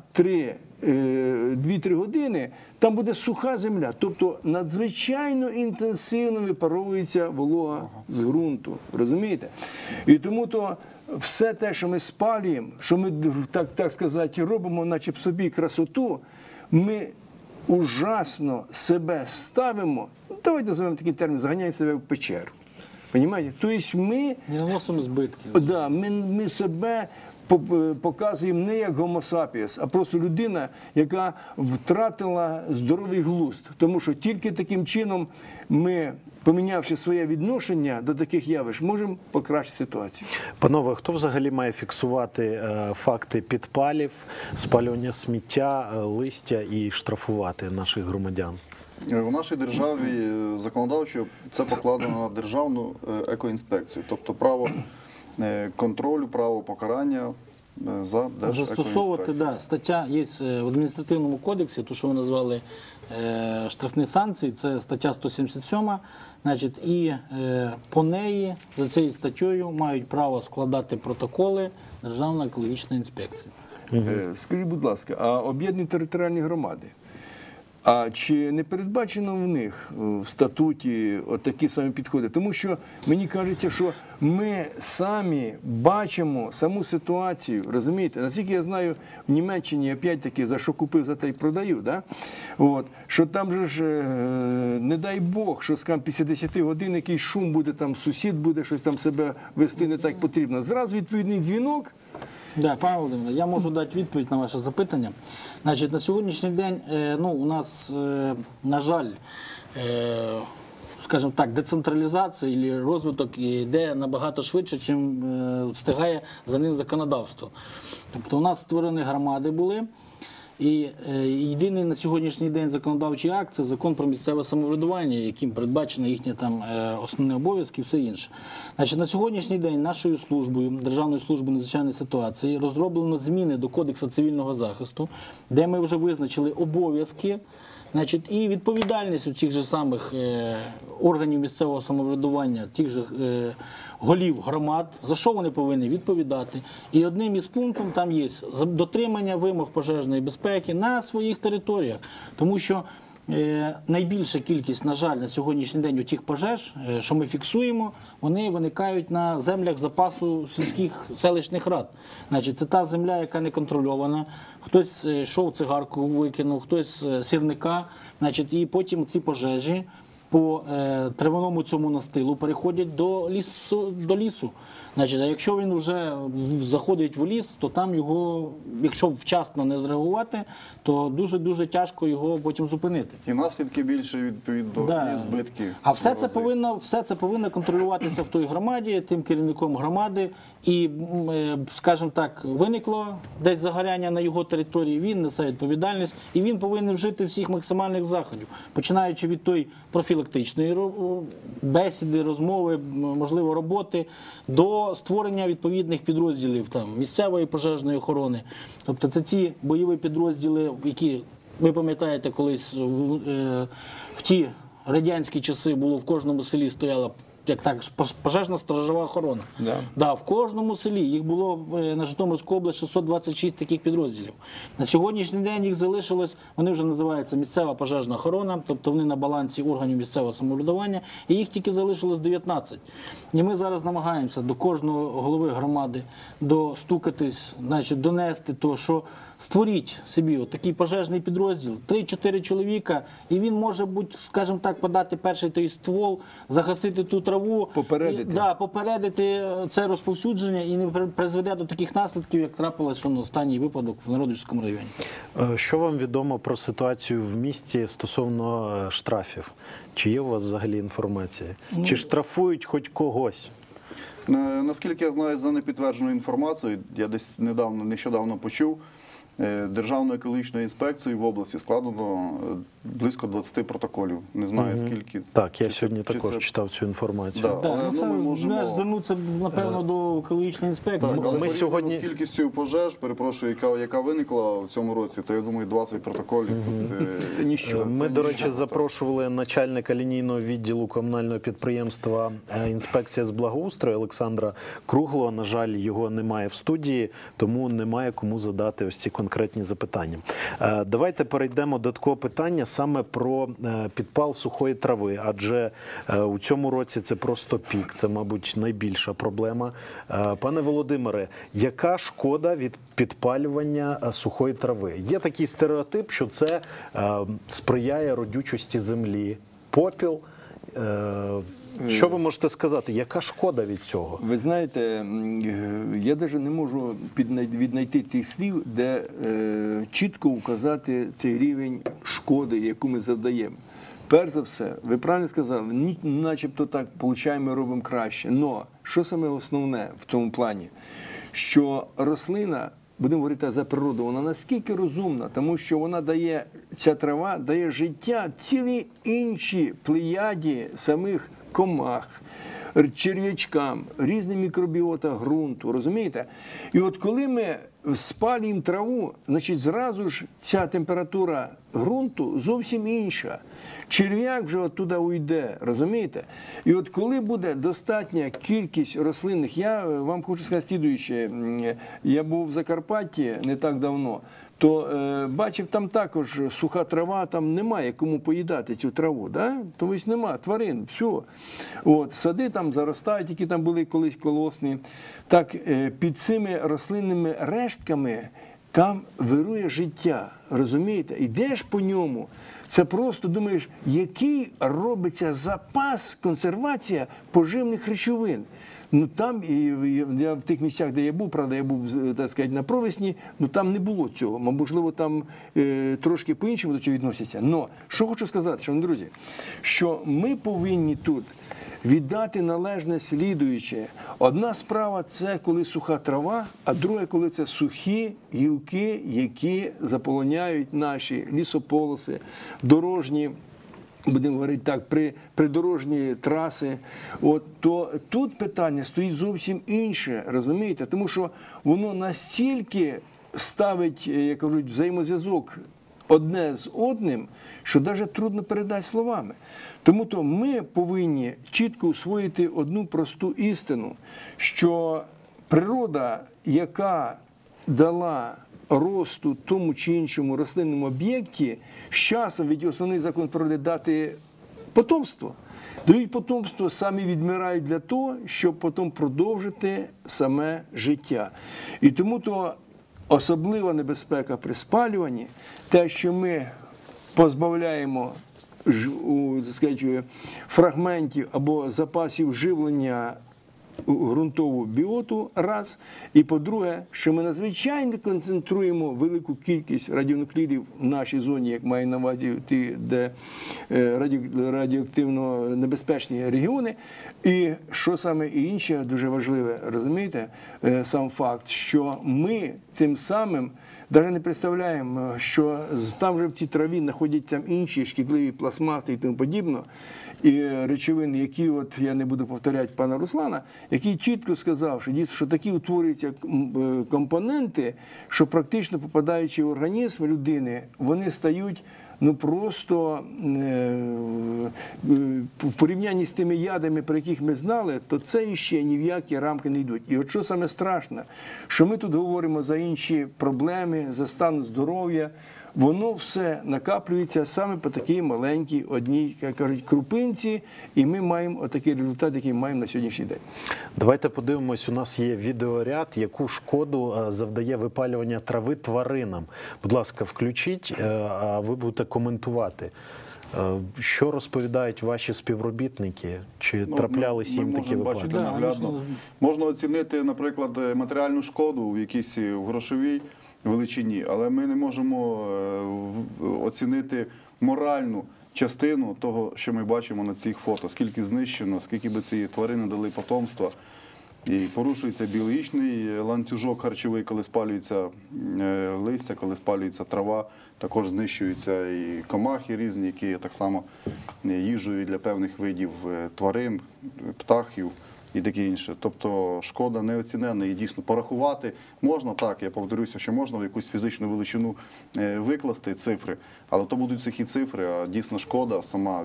2-3 години там буде суха земля. Тобто надзвичайно інтенсивно випаровується волога з ґрунту. Розумієте? І тому то все те, що ми спалюємо, що ми, так сказати, робимо, наче б собі красоту, ми ужасно себе ставимо, давайте називаємо такий термін, заганяємо себе в печеру. Понімаєте? Тобто ми... Не наносимо збитків. Да, ми себе показуємо не як гомо сапієс, а просто людина, яка втратила здоровий глузд. Тому що тільки таким чином ми, помінявши своє відношення до таких явищ, можемо покращити ситуацію. Панове, хто взагалі має фіксувати факти підпалів, спалювання сміття, листя і штрафувати наших громадян? У нашій державі законодавчо це покладено на державну екоінспекцію, тобто право контролю, право покарання за держекоінспекцію. Застосовувати, да, стаття є в адміністративному кодексі, то, що ви назвали штрафні санкції, це стаття 177, значить, і по неї, за цією статтею, мають право складати протоколи Державна екологічна інспекція. Скажіть, будь ласка, а об'єднані територіальні громади, а чи не передбачено в них в статуті такі самі підходи? Тому що мені кажеться, що ми самі бачимо саму ситуацію, розумієте? Наскільки я знаю, в Німеччині, опять-таки, за що купив, за те й продаю, да? От, що там же ж, не дай Бог, що скажімо, після 10 годин якийсь шум буде, там сусід буде щось там себе вести не так потрібно. Зразу відповідний дзвінок. Да, пане Володимире, я можу дати відповідь на ваше запитання. Значить, на сьогоднішній день у нас, на жаль, скажімо так, децентралізація і розвиток йде набагато швидше, чим встигає за ним законодавство. Тобто у нас створені громади були, і єдиний на сьогоднішній день законодавчий акт – це закон про місцеве самоврядування, яким передбачено їхні там основні обов'язки і все інше. Значить, на сьогоднішній день нашою службою, Державною службою надзвичайної ситуації, розроблено зміни до Кодексу цивільного захисту, де ми вже визначили обов'язки, значить, і відповідальність у тих же самих органів місцевого самоврядування, тих же голів громад, за що вони повинні відповідати. І одним із пунктів там є дотримання вимог пожежної безпеки на своїх територіях. Тому що найбільша кількість, на жаль, на сьогоднішній день у тих пожеж, що ми фіксуємо, вони виникають на землях запасу сільських селищних рад. Значить, це та земля, яка не контрольована. Хтось йшов цигарку викинув, хтось сірника. Значить, і потім ці пожежі по травяному цьому настилу переходять до лісу. Значить, а якщо він вже заходить в ліс, то там його, якщо вчасно не зреагувати, то дуже-дуже тяжко його потім зупинити. І наслідки більше, відповідно, Да. і збитки. А все це повинно контролюватися в той громаді, тим керівником громади. І, скажімо так, виникло десь загоряння на його території, він несе відповідальність, і він повинен вжити всіх максимальних заходів, починаючи від той профілактичної бесіди, розмови, можливо, роботи, до створення відповідних підрозділів там, місцевої пожежної охорони. Тобто це ті бойові підрозділи, які, ви пам'ятаєте, колись в ті радянські часи було в кожному селі стояла як так, пожежна сторожова охорона. Да. Да, в кожному селі. Їх було на Житомирську область 626 таких підрозділів. На сьогоднішній день їх залишилось, вони вже називаються місцева пожежна охорона, тобто вони на балансі органів місцевого самоврядування, і їх тільки залишилось 19. І ми зараз намагаємося до кожного голови громади достукатись, значить, донести то, що створіть собі такий пожежний підрозділ, 3-4 чоловіка, і він може бути, скажімо так, подати перший той ствол, загасити ту траву, попередити це розповсюдження і не призведе до таких наслідків, як трапилось останній випадок в Народівському районі. Що вам відомо про ситуацію в місті стосовно штрафів? Чи є у вас взагалі інформація? Чи штрафують хоч когось? Наскільки я знаю, за непідтвердженою інформацією, я десь нещодавно почув, Державною екологічною інспекцією в області складено близько 20 протоколів. Не знаю, скільки. Так, я Чи сьогодні чи також це- читав цю інформацію. Да. Да, Але, ну, ну, це ми можемо- знаєш, звернутися, напевно, до екологічної інспекції. Так, але Ми порівняно сьогодні- з кількістю пожеж, перепрошую, яка виникла в цьому році, то я думаю, 20 протоколів тут Це ніщо. Ми, до речі, запрошували начальника лінійного відділу комунального підприємства «Інспекція з благоустрою» Олександра Круглого. На жаль, його немає в студії, тому немає кому задати ось ці конкретні запитання. Давайте перейдемо до такого питання саме про підпал сухої трави, адже у цьому році це просто пік, це, мабуть, найбільша проблема. Пане Володимире, яка шкода від підпалювання сухої трави? Є такий стереотип, що це сприяє родючості землі, попіл. Що ви можете сказати? Яка шкода від цього? Ви знаєте, я навіть не можу віднайти тих слів, де чітко вказати цей рівень шкоди, яку ми завдаємо. Перш за все, ви правильно сказали, начебто так, получаємо, робимо краще. Но, що саме основне в цьому плані? Що рослина, будемо говорити за природу, вона наскільки розумна, тому що вона дає, ця трава дає життя цілій іншій плеяді самих комах, черв'ячкам, різним мікробіотам ґрунту, розумієте? І от коли ми спалюємо траву, значить зразу ж ця температура ґрунту зовсім інша. Черв'як вже оттуда уйде, розумієте? І от коли буде достатня кількість рослинних, я вам хочу сказати слідуюче, я був в Закарпатті не так давно, то бачив, там також суха трава, там немає кому поїдати цю траву, да? Тобто нема тварин, все. От, сади там заростають, які там були колись колосні. Так, під цими рослинними рештками там вирує життя, розумієте? Йдеш по ньому, це просто думаєш, який робиться запас, консервація поживних речовин. Ну там, і я в тих місцях, де я був, правда, я був, так сказати, на провесні, ну там не було цього. Можливо, там трошки по-іншому до цього відносяться. Но, що хочу сказати, шановні друзі, що ми повинні тут віддати належне слідуюче. Одна справа – це коли суха трава, а друга – коли це сухі гілки, які заполоняють наші лісополоси, дорожні, будемо говорити так, придорожні траси, от, то тут питання стоїть зовсім інше, розумієте? Тому що воно настільки ставить, як кажуть, взаємозв'язок одне з одним, що навіть трудно передати словами. Тому то ми повинні чітко усвоїти одну просту істину, що природа, яка дала росту тому чи іншому рослинному об'єкті, з часом, від основний закон природи дати потомство. Дають потомство, самі відмирають для того, щоб потім продовжити саме життя. І тому то особлива небезпека при спалюванні, те, що ми позбавляємо так сказати, фрагментів або запасів живлення ґрунтову біоту, раз. І по-друге, що ми надзвичайно концентруємо велику кількість радіонуклідів в нашій зоні, як маю на увазі ті, де радіоактивно небезпечні регіони. І що саме і інше дуже важливе, розумієте, сам факт, що ми цим самим навіть не представляємо, що там вже в цій траві знаходяться інші шкідливі пластмаси і тому подібне, і речовини, які, от я не буду повторяти пана Руслана, який чітко сказав, що дійсно, що такі утворюються компоненти, що практично попадаючи в організм людини, вони стають ну просто в порівнянні з тими ядами, про яких ми знали, то це іще ні в які рамки не йдуть. І от що саме страшне, що ми тут говоримо за інші проблеми, за стан здоров'я, воно все накаплюється саме по такій маленькій одній, як кажуть, крупинці, і ми маємо отакий результат, який маємо на сьогоднішній день. Давайте подивимось, у нас є відеоряд, яку шкоду завдає випалювання трави тваринам. Будь ласка, включіть, а ви будете коментувати. Що розповідають ваші співробітники? Чи траплялися їм такі випадки? Бачити наглядно. Можна оцінити, наприклад, матеріальну шкоду в якійсь грошовій величині, але ми не можемо оцінити моральну частину того, що ми бачимо на цих фото, скільки знищено, скільки би ці тварини дали потомства. І порушується біологічний ланцюжок харчовий, коли спалюється листя, коли спалюється трава, також знищуються і комахи різні, які є так само їжею для певних видів тварин, птахів і таке інше. Тобто шкода неоціненна і дійсно порахувати можна, так, я повторюся, що можна в якусь фізичну величину викласти цифри, але то будуть сухі цифри, а дійсно шкода сама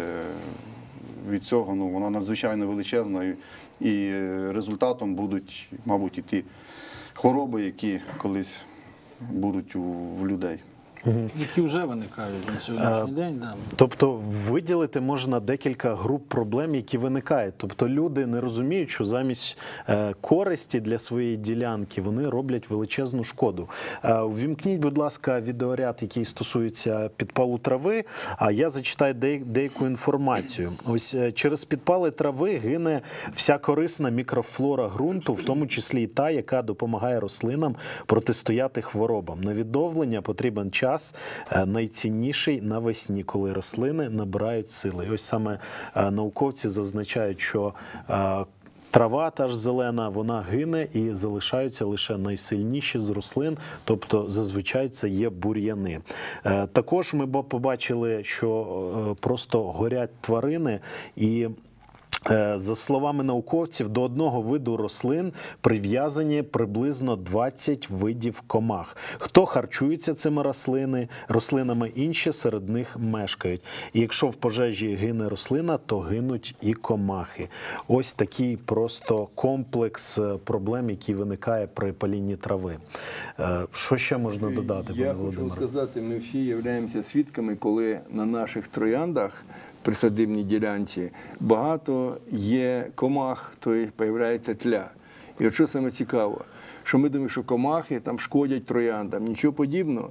від цього, ну, вона надзвичайно величезна, і результатом будуть, мабуть, і ті хвороби, які колись будуть в людей. Які вже виникають на сьогоднішній день. Да. Тобто виділити можна декілька груп проблем, які виникають. Тобто люди не розуміють, що замість користі для своєї ділянки вони роблять величезну шкоду. Ввімкніть, будь ласка, відеоряд, який стосується підпалу трави, а я зачитаю деяку інформацію. Ось через підпали трави гине вся корисна мікрофлора ґрунту, в тому числі і та, яка допомагає рослинам протистояти хворобам. На відновлення потрібен час, найцінніший навесні, коли рослини набирають сили. І ось саме науковці зазначають, що трава та ж зелена, вона гине і залишаються лише найсильніші з рослин, тобто зазвичай це є бур'яни. Також ми побачили, що просто горять тварини і за словами науковців, до одного виду рослин прив'язані приблизно 20 видів комах. Хто харчується цими рослинами, інші серед них мешкають. І якщо в пожежі гине рослина, то гинуть і комахи. Ось такий просто комплекс проблем, який виникає при палінні трави. Що ще можна додати, пане Я Володимире? хочу сказати, ми всі являємося свідками, коли на наших трояндах присадибній ділянці багато є комах, то й появляється тля. І от що саме цікаво, що ми думаємо, що комахи там шкодять трояндам. Нічого подібного.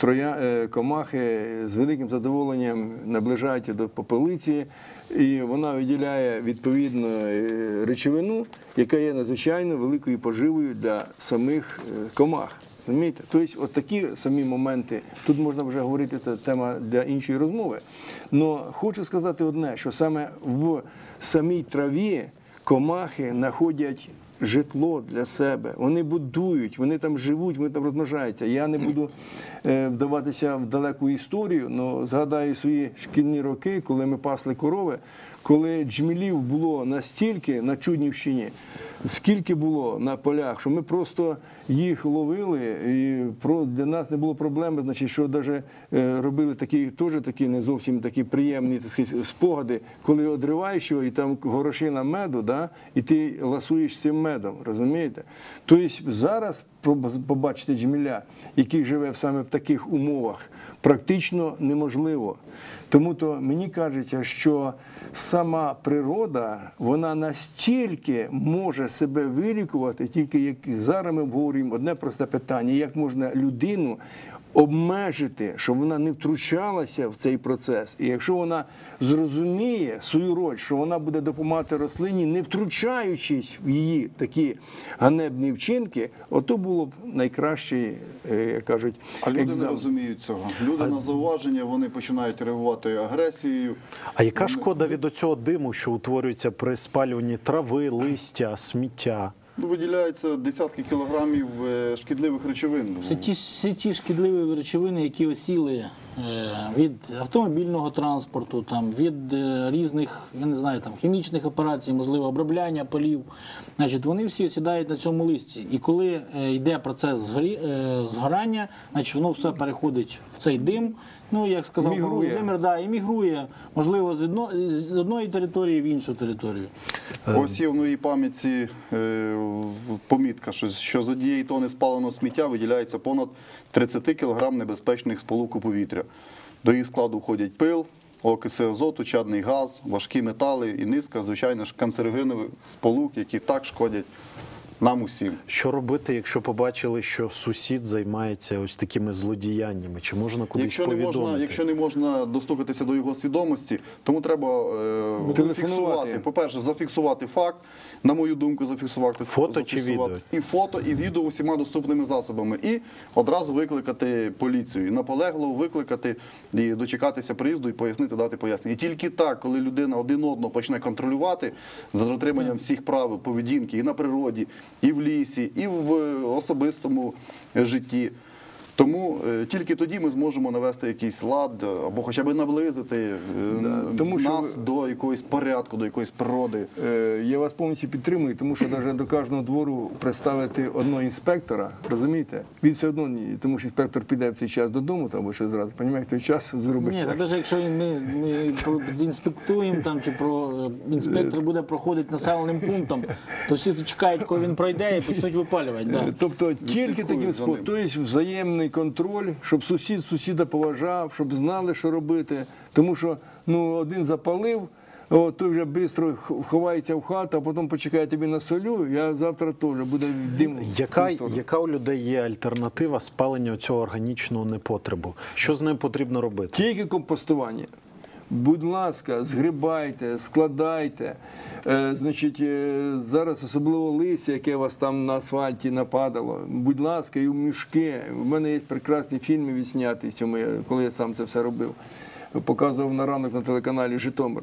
Комахи з великим задоволенням наближаються до попелиці, і вона виділяє відповідну речовину, яка є надзвичайно великою поживою для самих комах. Розумієте? Тобто, от такі самі моменти, тут можна вже говорити, це тема для іншої розмови. Але хочу сказати одне, що саме в самій траві комахи знаходять житло для себе, вони будують, вони там живуть, вони там розмножаються. Я не буду вдаватися в далеку історію, але згадаю свої шкільні роки, коли ми пасли корови, коли джмелів було настільки на Чуднівщині, скільки було на полях, що ми просто їх ловили, і для нас не було проблеми, значить, що навіть робили такі не зовсім такі приємні, так сказати, спогади, коли одриваєш його, і там горошина меду, да, і ти ласуєш цим медом, розумієте? Тобто зараз побачити джмеля, який живе саме в таких умовах, практично неможливо. Тому-то мені кажеться, що сама природа, вона настільки може себе вилікувати, тільки як зараз ми обговорюємо одне просте питання, як можна людину обмежити, щоб вона не втручалася в цей процес. І якщо вона зрозуміє свою роль, що вона буде допомагати рослині, не втручаючись в її такі ганебні вчинки, ото було б найкращий, як кажуть, А люди не екзамен. розуміють цього. Люди на зауваження, вони починають реагувати агресією. А яка шкода від оцього диму, що утворюється при спалюванні трави, листя, сміття? Виділяється десятки кілограмів шкідливих речовин. Це всі ті шкідливі речовини, які осіли від автомобільного транспорту, там, від різних, я не знаю, там, хімічних операцій, можливо, обробляння полів. Значить, вони всі осідають на цьому листі. І коли йде процес згорання, значить, воно все переходить в цей дим. Ну, як сказав пан Володимир, да, іммігрує, можливо, з одної території в іншу територію. Ось є в моїй пам'ятці помітка, що з однієї тони спаленого сміття виділяється понад 30 кг небезпечних сполук у повітря. До їх складу входять пил, окиси азоту, чадний газ, важкі метали і низка, звичайно ж, канцерогенових сполук, які так шкодять нам усім. Що робити, якщо побачили, що сусід займається ось такими злодіяннями? Чи можна кудись повідомити? Якщо не можна достукатися до його свідомості, тому треба фіксувати. По-перше, зафіксувати факт, на мою думку, зафіксувати Фото чи відео? І фото, і відео усіма доступними засобами. І одразу викликати поліцію. І наполегливо викликати, і дочекатися приїзду, і пояснити, дати пояснення. І тільки так, коли людина один одного почне контролювати за дотриманням всіх правил поведінки і на природі, і в лісі, і в особистому житті. Тому тільки тоді ми зможемо навести якийсь лад або хоча б наблизити нас до якогось порядку, до якоїсь природи. Я вас повністю підтримую, тому що навіть до кожного двору представити одного інспектора, розумієте? Він все одно, тому що інспектор піде в цей час додому, або що зразу, розумієте, той час зробить. Ні, так. навіть якщо ми інспектуємо, там, чи інспектор буде проходити населеним пунктом, то всі чекають, коли він пройде і почнуть випалювати. Да. Тобто тільки таким способом, тобто взаємний контроль, щоб сусід сусіда поважав, щоб знали, що робити. Тому що один запалив, той вже швидко ховається в хату, а потім почекає тобі на солю, я завтра теж буде дим. Яка у людей є альтернатива спаленню цього органічного непотребу? Що з ним потрібно робити? Тільки компостування. Будь ласка, згрібайте, складайте. Значить, зараз особливо листя, яке у вас там на асфальті нападало. Будь ласка, і в мішки. У мене є прекрасні фільми відзняті, коли я сам це все робив. Показував на ранок на телеканалі «Житомир».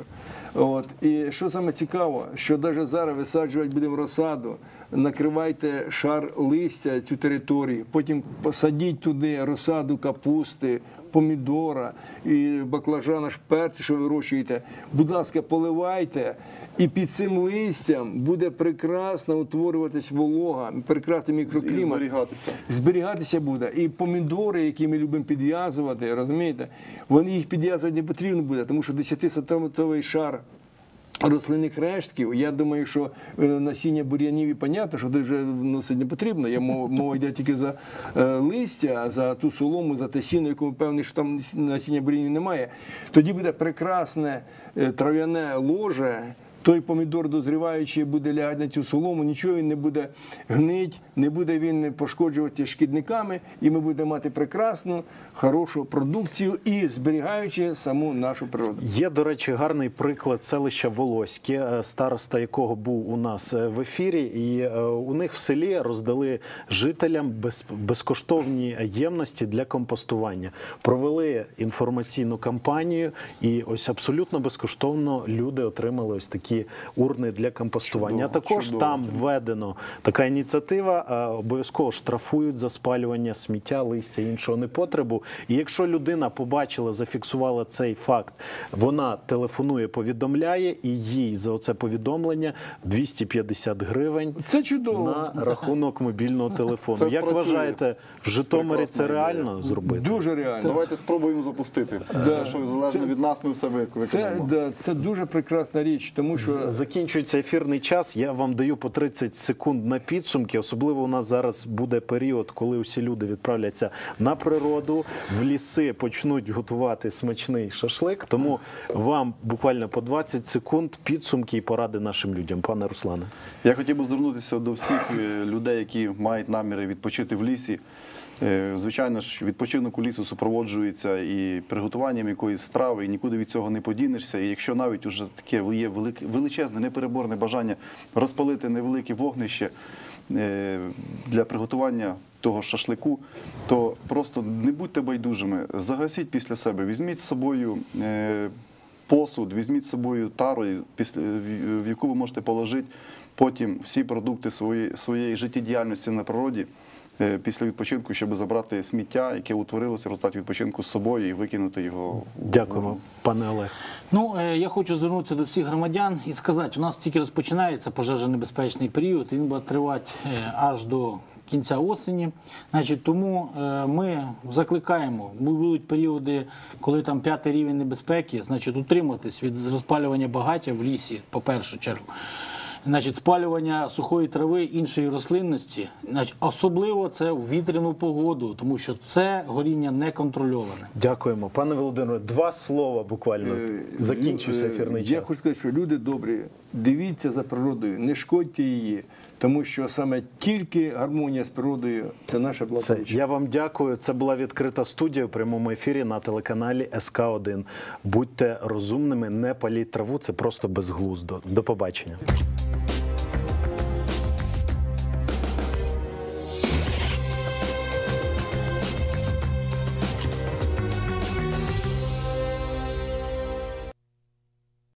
І що саме цікаво, що навіть зараз висаджувати будемо розсаду, накривайте шар листя цю територію, потім посадіть туди розсаду капусти, помідора і баклажана, перцю, що вирощуєте. Будь ласка, поливайте, і під цим листям буде прекрасно утворюватись волога, прекрасний мікроклімат. І зберігатися. Зберігатися буде. І помідори, які ми любимо підв'язувати, розумієте, вони їх підв'язувати не потрібно буде, тому що 10-сантиметровий шар рослинних рештків, я думаю, що насіння бур'янів і понятно, що це вже вносити не потрібно. Мова йде тільки за листя, за ту солому, за те сіно, якому певний, що там насіння бур'янів немає. Тоді буде прекрасне трав'яне ложе, той помідор дозріваючий буде лягати на цю солому, нічого він не буде гнить, не буде він пошкоджувати шкідниками, і ми будемо мати прекрасну, хорошу продукцію і зберігаючи саму нашу природу. Є, до речі, гарний приклад селища Волоське, староста якого був у нас в ефірі, і у них в селі роздали жителям безкоштовні ємності для компостування. Провели інформаційну кампанію, і ось абсолютно безкоштовно люди отримали ось такі урни для компостування. А також там введено така ініціатива, обов'язково штрафують за спалювання сміття, листя і іншого непотребу. І якщо людина побачила, зафіксувала цей факт, вона телефонує, повідомляє, і їй за оце повідомлення 250 гривень Це чудово. на рахунок мобільного телефону. Це Як спрацює. вважаєте, в Житомирі Прекрасна це реально зробити? Дуже реально. Давайте спробуємо запустити. Все, що залежно від нас, ми все виконаємо. Це дуже прекрасна річ, тому що Закінчується ефірний час, я вам даю по 30 секунд на підсумки. Особливо у нас зараз буде період, коли усі люди відправляться на природу, в ліси почнуть готувати смачний шашлик. Тому вам буквально по 20 секунд підсумки і поради нашим людям. Пане Руслане. Я хотів би звернутися до всіх людей, які мають наміри відпочити в лісі. Звичайно ж, відпочинок у лісу супроводжується і приготуванням якоїсь страви, і нікуди від цього не подінешся. І якщо навіть уже таке є величезне, непереборне бажання розпалити невелике вогнище для приготування того шашлику, то просто не будьте байдужими, загасіть після себе, візьміть з собою посуд, візьміть з собою тару, в яку ви можете положити потім всі продукти своєї життєдіяльності на природі, після відпочинку, щоб забрати сміття, яке утворилося в результаті відпочинку з собою, і викинути його. Дякуємо, пане Олег. Я хочу звернутися до всіх громадян і сказати, у нас тільки розпочинається пожежонебезпечний період, він буде тривати аж до кінця осені. Тому ми закликаємо, будуть періоди, коли там 5-й рівень небезпеки, утриматись від розпалювання багаття в лісі, по першу чергу. Спалювання сухої трави, іншої рослинності, особливо це у вітряну погоду, тому що це горіння неконтрольоване. Дякуємо. Пане Володимире, 2 слова буквально. Закінчився ефірний час. Я хочу сказати, що люди добрі, дивіться за природою, не шкодьте її, тому що саме тільки гармонія з природою – це наше благополуччя. Я вам дякую. Це була відкрита студія у прямому ефірі на телеканалі СК1. Будьте розумними, не паліть траву, це просто безглуздо. До побачення.